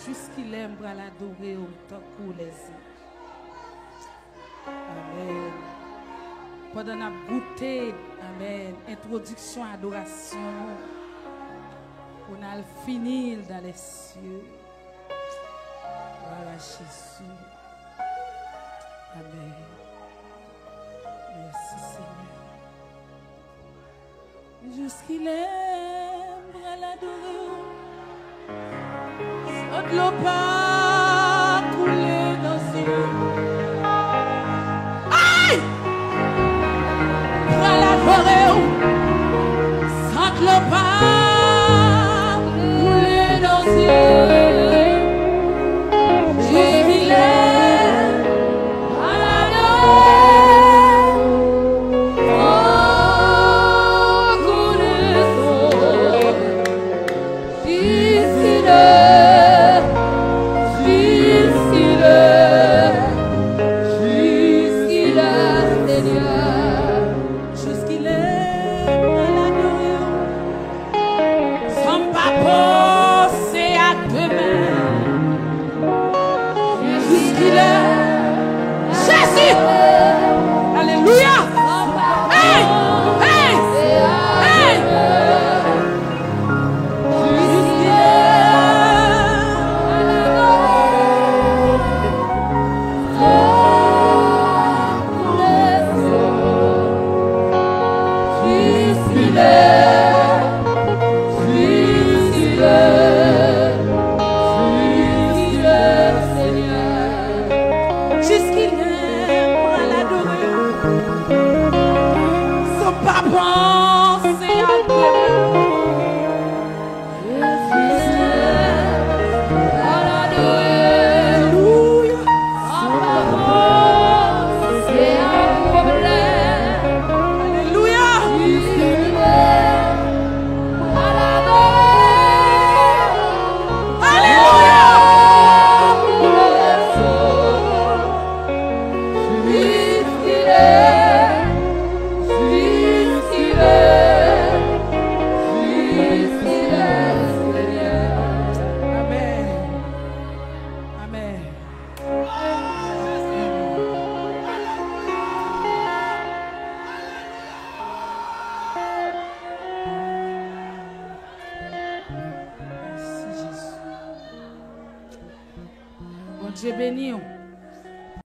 Jusqu'il aime pour l'adorer autant que les anges. Amen. Pendant la goûter, amen, introduction, adoration, on a le finir dans les cieux. Voilà Jésus. Amen. Merci Seigneur. Jusqu'il aime pour l'adorer. Sans de l'eau pas couler dans ses yeux. Aïe! Pour l'adorer. Sans de l'eau pas couler dans ses yeux. Jusqu'il aime à l'adorer. Oh, connaissons. Jusqu'il aime. Jusqu'il aime. Jusqu'il aime, Seigneur. Jusqu'il aime à l'adorer. Sans pas penser à demain. Jusqu'il aime. Jésus. Alléluia. Hey! Hey! Hey! Jusqu'il aime à Jusqu'il aime. Jusqu'il aime. Jusqu'il aime, Seigneur. Jusqu'il aime à l'adorer. Sans pas penser à demain. Jusqu'il aime à l'adorer. Alléluia. Sans pas penser à problème. Alléluia. Jusqu'il aime à l'adorer. Alléluia. Jusqu'il aime. Jusqu'il aime. Jusqu'il aime, Seigneur. Amen. Amen. Merci Jésus. Bon Dieu béni.